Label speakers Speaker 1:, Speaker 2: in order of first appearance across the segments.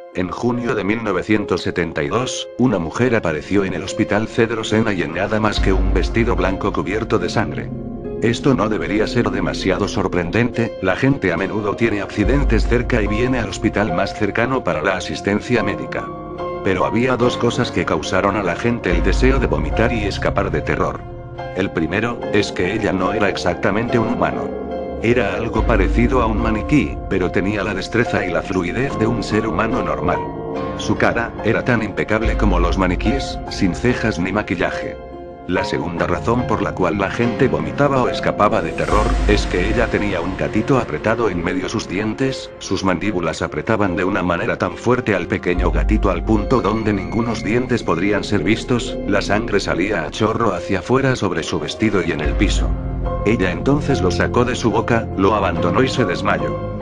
Speaker 1: En junio de 1972, una mujer apareció en el hospital Cedro Sinai en nada más que un vestido blanco cubierto de sangre. Esto no debería ser demasiado sorprendente, la gente a menudo tiene accidentes cerca y viene al hospital más cercano para la asistencia médica. Pero había dos cosas que causaron a la gente el deseo de vomitar y escapar de terror. El primero, es que ella no era exactamente un humano. Era algo parecido a un maniquí, pero tenía la destreza y la fluidez de un ser humano normal. Su cara era tan impecable como los maniquíes, sin cejas ni maquillaje. La segunda razón por la cual la gente vomitaba o escapaba de terror, es que ella tenía un gatito apretado en medio sus dientes, sus mandíbulas apretaban de una manera tan fuerte al pequeño gatito al punto donde ningunos dientes podrían ser vistos, la sangre salía a chorro hacia afuera sobre su vestido y en el piso. Ella entonces lo sacó de su boca, lo abandonó y se desmayó.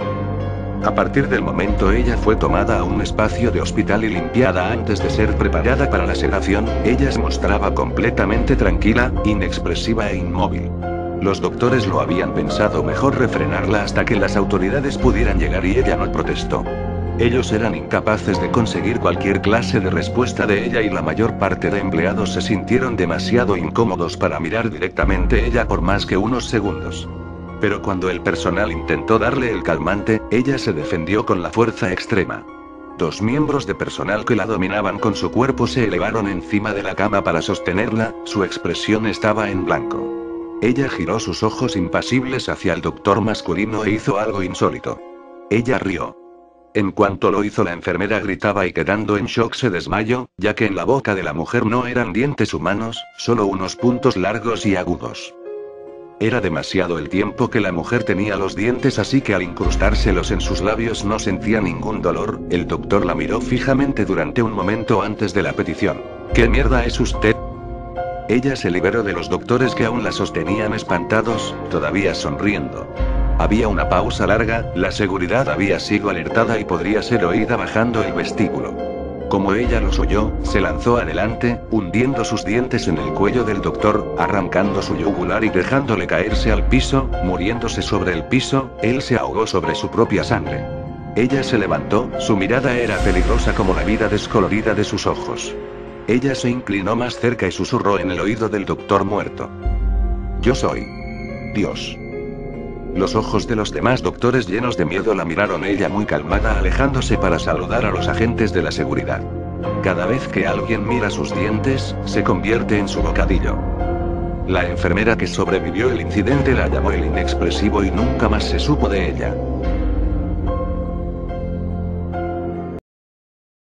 Speaker 1: A partir del momento ella fue tomada a un espacio de hospital y limpiada antes de ser preparada para la sedación, ella se mostraba completamente tranquila, inexpresiva e inmóvil. Los doctores lo habían pensado mejor refrenarla hasta que las autoridades pudieran llegar y ella no protestó. Ellos eran incapaces de conseguir cualquier clase de respuesta de ella y la mayor parte de empleados se sintieron demasiado incómodos para mirar directamente a ella por más que unos segundos. Pero cuando el personal intentó darle el calmante, ella se defendió con la fuerza extrema. Dos miembros de personal que la dominaban con su cuerpo se elevaron encima de la cama para sostenerla, su expresión estaba en blanco. Ella giró sus ojos impasibles hacia el doctor masculino e hizo algo insólito. Ella rió. En cuanto lo hizo, la enfermera gritaba y quedando en shock se desmayó, ya que en la boca de la mujer no eran dientes humanos, solo unos puntos largos y agudos. Era demasiado el tiempo que la mujer tenía los dientes, así que al incrustárselos en sus labios no sentía ningún dolor. El doctor la miró fijamente durante un momento antes de la petición. ¿Qué mierda es usted? Ella se liberó de los doctores que aún la sostenían espantados, todavía sonriendo. Había una pausa larga, la seguridad había sido alertada y podría ser oída bajando el vestíbulo. Como ella los oyó, se lanzó adelante, hundiendo sus dientes en el cuello del doctor, arrancando su yugular y dejándole caerse al piso, muriéndose sobre el piso, él se ahogó sobre su propia sangre. Ella se levantó, su mirada era peligrosa como la vida descolorida de sus ojos. Ella se inclinó más cerca y susurró en el oído del doctor muerto. Yo soy Dios. Los ojos de los demás doctores llenos de miedo la miraron, ella muy calmada alejándose para saludar a los agentes de la seguridad. Cada vez que alguien mira sus dientes, se convierte en su bocadillo. La enfermera que sobrevivió el incidente la llamó el inexpresivo y nunca más se supo de ella.